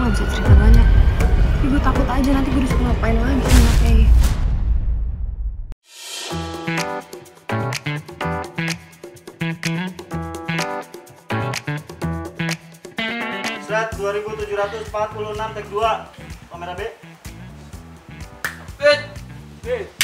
nggak bisa cerita banyak. Tapi gue takut aja nanti gue disuruh ngapain lagi sama Kay. Strat 2746 take 2. Kamera B. Fit.